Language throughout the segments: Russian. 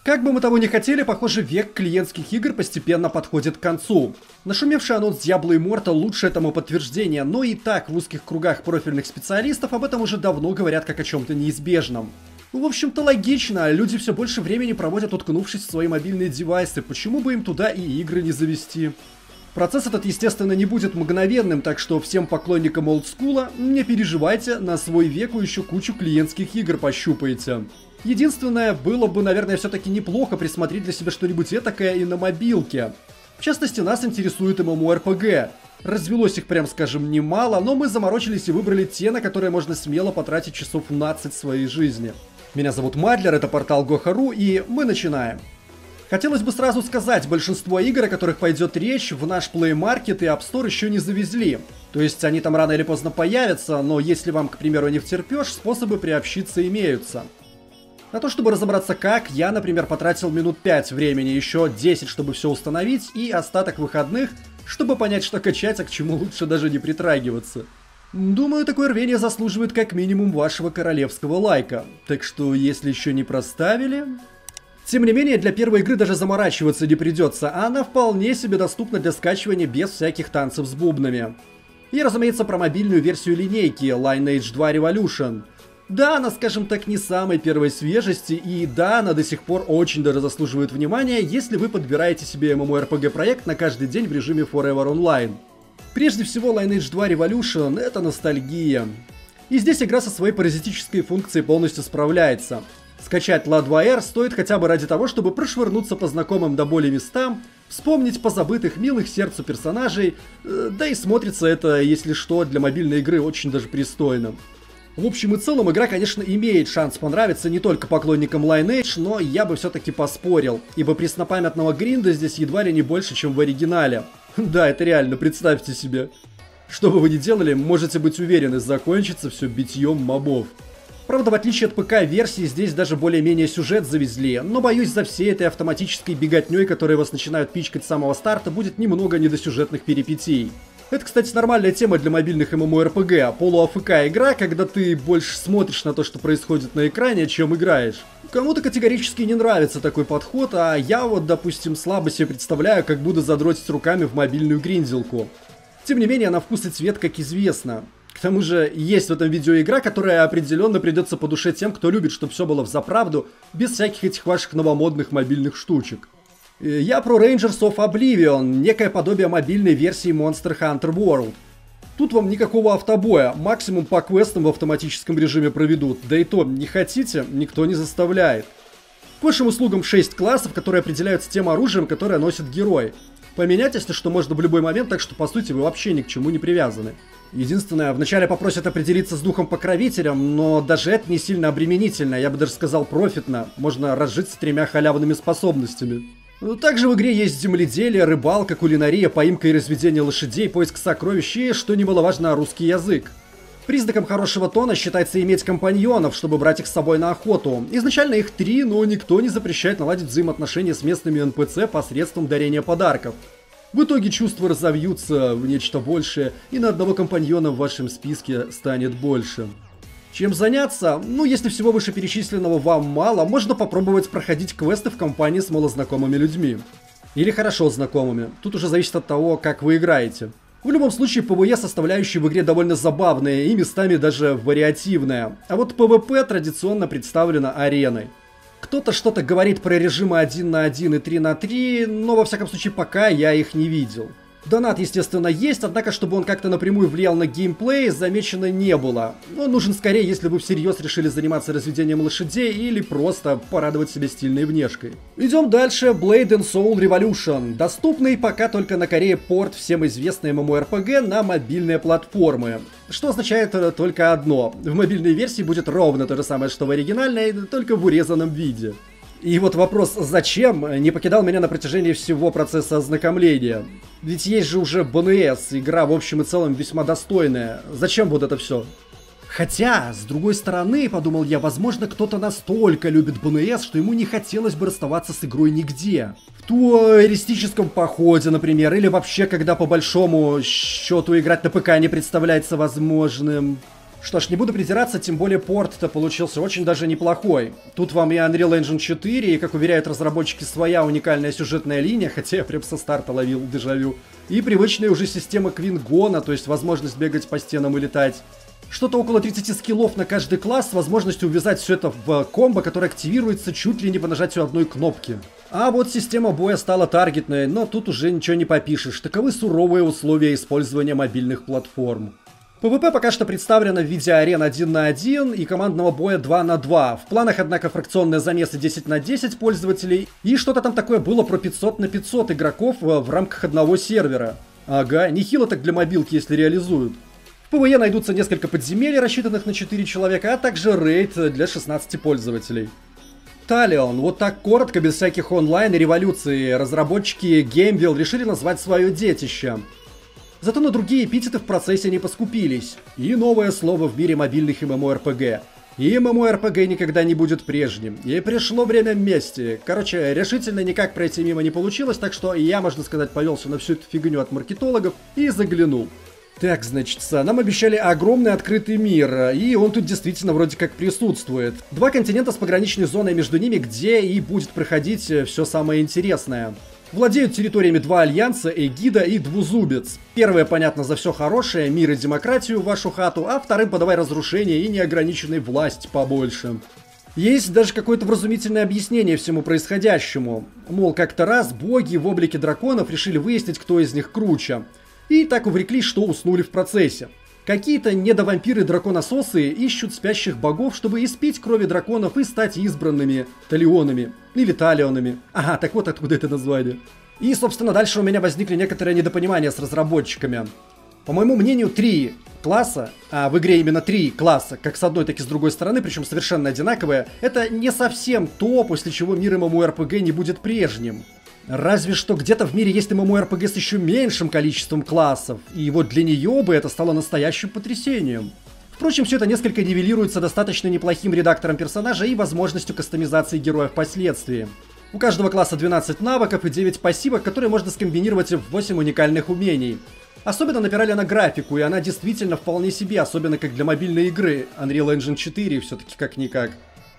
Как бы мы того ни хотели, похоже, век клиентских игр постепенно подходит к концу. Нашумевший анонс Diablo Immortal лучшее тому подтверждение, но и так в узких кругах профильных специалистов об этом уже давно говорят как о чем-то неизбежном. В общем-то логично, люди все больше времени проводят, уткнувшись в свои мобильные девайсы, почему бы им туда и игры не завести? Процесс этот, естественно, не будет мгновенным, так что всем поклонникам олдскула, не переживайте, на свой век вы еще кучу клиентских игр пощупаете. Единственное, было бы, наверное, все-таки неплохо присмотреть для себя что-нибудь этакое и на мобилке. В частности, нас интересует MMORPG. Развелось их, прям скажем, немало, но мы заморочились и выбрали те, на которые можно смело потратить часов 15 своей жизни. Меня зовут Мадлер, это портал Goha.ru, и мы начинаем. Хотелось бы сразу сказать, большинство игр, о которых пойдет речь, в наш Play Market и App Store еще не завезли. То есть они там рано или поздно появятся, но если вам, к примеру, не втерпешь, способы приобщиться имеются. На то, чтобы разобраться как, я, например, потратил минут 5 времени, еще 10, чтобы все установить, и остаток выходных, чтобы понять, что качать, а к чему лучше даже не притрагиваться. Думаю, такое рвение заслуживает как минимум вашего королевского лайка. Так что, если еще не проставили... Тем не менее, для первой игры даже заморачиваться не придется, а она вполне себе доступна для скачивания без всяких танцев с бубнами. И, разумеется, про мобильную версию линейки Lineage 2 Revolution. Да, она, скажем так, не самой первой свежести, и да, она до сих пор очень даже заслуживает внимания, если вы подбираете себе MMORPG проект на каждый день в режиме Forever Online. Прежде всего, Lineage 2 Revolution — это ностальгия. И здесь игра со своей паразитической функцией полностью справляется. Скачать LA2R стоит хотя бы ради того, чтобы прошвырнуться по знакомым до боли местам, вспомнить позабытых милых сердцу персонажей, да и смотрится это, если что, для мобильной игры очень даже пристойно. В общем и целом, игра, конечно, имеет шанс понравиться не только поклонникам Lineage, но я бы все-таки поспорил, ибо преснопамятного гринда здесь едва ли не больше, чем в оригинале. Да, это реально, представьте себе. Что бы вы ни делали, можете быть уверены, закончится все битьем мобов. Правда, в отличие от ПК-версии, здесь даже более-менее сюжет завезли, но боюсь, за всей этой автоматической беготней, которые вас начинают пичкать с самого старта, будет немного недосюжетных перипетий. Это, кстати, нормальная тема для мобильных MMORPG, полу-АФК игра, когда ты больше смотришь на то, что происходит на экране, чем играешь. Кому-то категорически не нравится такой подход, а я вот, допустим, слабо себе представляю, как буду задротить руками в мобильную гринделку. Тем не менее, на вкус и цвет, как известно. К тому же, есть в этом видео игра, которая определенно придется по душе тем, кто любит, чтобы все было взаправду, без всяких этих ваших новомодных мобильных штучек. Я про Rangers of Oblivion, некое подобие мобильной версии Monster Hunter World. Тут вам никакого автобоя, максимум по квестам в автоматическом режиме проведут, да и то, не хотите, никто не заставляет. К вашим услугам 6 классов, которые определяются тем оружием, которое носит герой. Поменять, если что, можно в любой момент, так что по сути вы вообще ни к чему не привязаны. Единственное, вначале попросят определиться с духом-покровителем, но даже это не сильно обременительно, я бы даже сказал профитно, можно разжиться 3 халявными способностями. Также в игре есть земледелие, рыбалка, кулинария, поимка и разведение лошадей, поиск сокровищ и, что немаловажно, русский язык. Признаком хорошего тона считается иметь компаньонов, чтобы брать их с собой на охоту. Изначально их 3, но никто не запрещает наладить взаимоотношения с местными НПЦ посредством дарения подарков. В итоге чувства разовьются в нечто большее, и на одного компаньона в вашем списке станет больше. Чем заняться? Ну, если всего вышеперечисленного вам мало, можно попробовать проходить квесты в компании с малознакомыми людьми. Или хорошо знакомыми. Тут уже зависит от того, как вы играете. В любом случае, PvE составляющая в игре довольно забавная и местами даже вариативная. А вот PvP традиционно представлена ареной. Кто-то что-то говорит про режимы 1 на 1 и 3 на 3, но во всяком случае пока я их не видел. Донат, естественно, есть, однако, чтобы он как-то напрямую влиял на геймплей, замечено не было. Он нужен скорее, если вы всерьез решили заниматься разведением лошадей или просто порадовать себя стильной внешкой. Идем дальше. Blade and Soul Revolution. Доступный пока только на Корее порт всем известной MMORPG на мобильные платформы. Что означает только одно. В мобильной версии будет ровно то же самое, что в оригинальной, только в урезанном виде. И вот вопрос «зачем?» не покидал меня на протяжении всего процесса ознакомления. Ведь есть же уже БНС, игра в общем и целом весьма достойная. Зачем вот это все? Хотя, с другой стороны, подумал я, возможно, кто-то настолько любит БНС, что ему не хотелось бы расставаться с игрой нигде. В туристическом походе, например, или вообще, когда по большому счету играть на ПК не представляется возможным. Что ж, не буду придираться, тем более порт-то получился очень даже неплохой. Тут вам и Unreal Engine 4, и, как уверяют разработчики, своя уникальная сюжетная линия, хотя я прям со старта ловил дежавю. И привычная уже система Квингона, то есть возможность бегать по стенам и летать. Что-то около 30 скиллов на каждый класс с возможностью увязать все это в комбо, которое активируется чуть ли не по нажатию одной кнопки. А вот система боя стала таргетной, но тут уже ничего не попишешь. Таковы суровые условия использования мобильных платформ. PvP пока что представлено в виде арен 1 на 1 и командного боя 2 на 2. В планах, однако, фракционные замесы 10 на 10 пользователей. И что-то там такое было про 500 на 500 игроков в рамках одного сервера. Ага, нехило так для мобилки, если реализуют. В PvE найдутся несколько подземелий, рассчитанных на 4 человека, а также рейд для 16 пользователей. Talion. Вот так коротко, без всяких онлайн и революции, разработчики Gameville решили назвать свое детище. Зато на другие эпитеты в процессе не поскупились. И новое слово в мире мобильных MMORPG. И MMORPG никогда не будет прежним. И пришло время мести. Короче, решительно никак пройти мимо не получилось, так что я, можно сказать, повелся на всю эту фигню от маркетологов и заглянул. Так, значит, нам обещали огромный открытый мир, и он тут действительно вроде как присутствует. 2 континента с пограничной зоной между ними, где и будет проходить все самое интересное. Владеют территориями 2 альянса, Эгида и Двузубец. Первое, понятно, за все хорошее, мир и демократию в вашу хату, а вторым подавай разрушение и неограниченной власть побольше. Есть даже какое-то вразумительное объяснение всему происходящему. Мол, как-то раз боги в облике драконов решили выяснить, кто из них круче. И так увлеклись, что уснули в процессе. Какие-то недовампиры-драконососы ищут спящих богов, чтобы испить крови драконов и стать избранными талионами. Или талионами. Ага, так вот откуда это название. И, собственно, дальше у меня возникли некоторые недопонимания с разработчиками. По моему мнению, 3 класса, а в игре именно 3 класса, как с одной, так и с другой стороны, причем совершенно одинаковые, это не совсем то, после чего мир MMORPG не будет прежним. Разве что где-то в мире есть MMORPG с еще меньшим количеством классов, и вот для нее бы это стало настоящим потрясением. Впрочем, все это несколько нивелируется достаточно неплохим редактором персонажа и возможностью кастомизации героя впоследствии. У каждого класса 12 навыков и 9 пассивок, которые можно скомбинировать в 8 уникальных умений. Особенно напирали на графику, и она действительно вполне себе, особенно как для мобильной игры Unreal Engine 4, все-таки как-никак.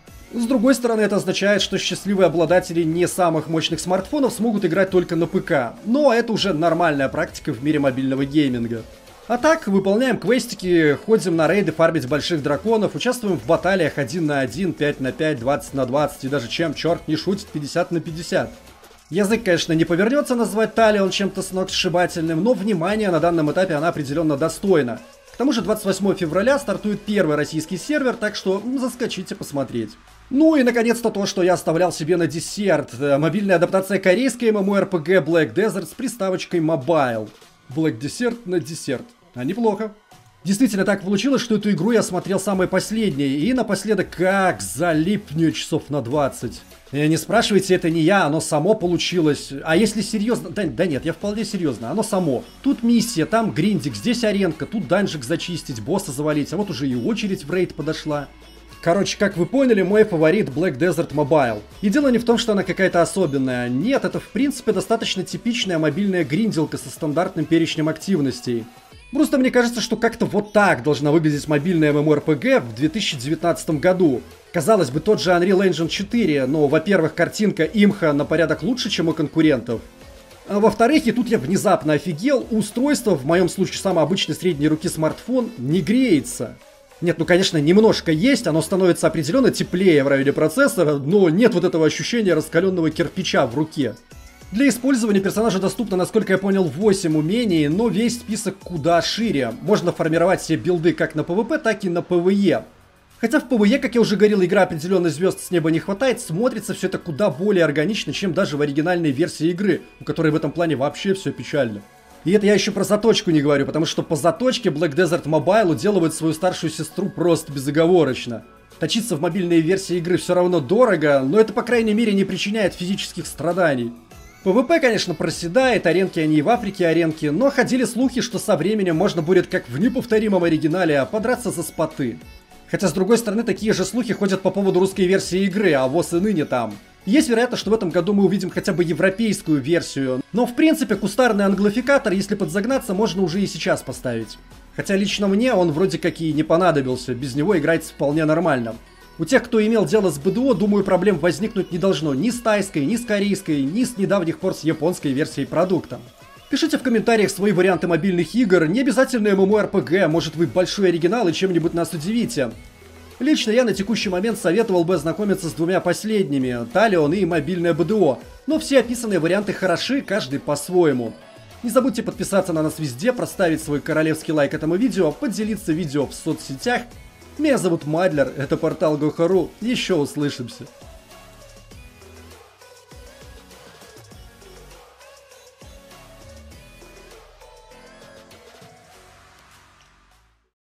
С другой стороны, это означает, что счастливые обладатели не самых мощных смартфонов смогут играть только на ПК. Но это уже нормальная практика в мире мобильного гейминга. А так, выполняем квестики, ходим на рейды фармить больших драконов, участвуем в баталиях 1 на 1, 5 на 5, 20 на 20 и даже, чем черт не шутит, 50 на 50. Язык, конечно, не повернется назвать Talion чем-то сногсшибательным, но внимание на данном этапе она определенно достойна. К тому же 28 февраля стартует первый российский сервер, так что заскочите посмотреть. Ну и наконец-то то, что я оставлял себе на десерт. Мобильная адаптация корейской MMORPG Black Desert с приставочкой Mobile. Black Desert на десерт. А неплохо. Действительно так получилось, что эту игру я смотрел самой последней. И напоследок как залипню часов на 20. Не спрашивайте, это не я, оно само получилось. А если серьезно... Да нет, я вполне серьезно, оно само. Тут миссия, там гриндик, здесь аренка, тут данжик зачистить, босса завалить. А вот уже и очередь в рейд подошла. Короче, как вы поняли, мой фаворит Black Desert Mobile. И дело не в том, что она какая-то особенная. Нет, это в принципе достаточно типичная мобильная гринделка со стандартным перечнем активностей. Просто мне кажется, что как-то вот так должна выглядеть мобильная MMORPG в 2019 году. Казалось бы, тот же Unreal Engine 4, но, во-первых, картинка имха на порядок лучше, чем у конкурентов. А во-вторых, и тут я внезапно офигел, устройство, в моем случае самый обычный средней руки смартфон, не греется. Нет, ну конечно, немножко есть, оно становится определенно теплее в районе процессора, но нет вот этого ощущения раскаленного кирпича в руке. Для использования персонажа доступно, насколько я понял, 8 умений, но весь список куда шире. Можно формировать себе билды как на PvP, так и на PvE. Хотя в PvE, как я уже говорил, игра определенных звезд с неба не хватает, смотрится все это куда более органично, чем даже в оригинальной версии игры, у которой в этом плане вообще все печально. И это я еще про заточку не говорю, потому что по заточке Black Desert Mobile уделывает свою старшую сестру просто безоговорочно. Точиться в мобильной версии игры все равно дорого, но это по крайней мере не причиняет физических страданий. PvP, конечно, проседает, аренки они и в Африке аренки, но ходили слухи, что со временем можно будет, как в неповторимом оригинале, подраться за споты. Хотя, с другой стороны, такие же слухи ходят по поводу русской версии игры, а ВОС и ныне там. Есть вероятность, что в этом году мы увидим хотя бы европейскую версию, но в принципе кустарный англофикатор, если подзагнаться, можно уже и сейчас поставить. Хотя лично мне он вроде как и не понадобился, без него играется вполне нормально. У тех, кто имел дело с БДО, думаю, проблем возникнуть не должно ни с тайской, ни с корейской, ни с недавних пор с японской версией продукта. Пишите в комментариях свои варианты мобильных игр, не обязательно MMORPG, может вы большой оригинал и чем-нибудь нас удивите. Лично я на текущий момент советовал бы ознакомиться с двумя последними, Талион и мобильное БДО, но все описанные варианты хороши, каждый по-своему. Не забудьте подписаться на нас везде, проставить свой королевский лайк этому видео, поделиться видео в соцсетях. Меня зовут Мадлер, это портал Go.ru, еще услышимся.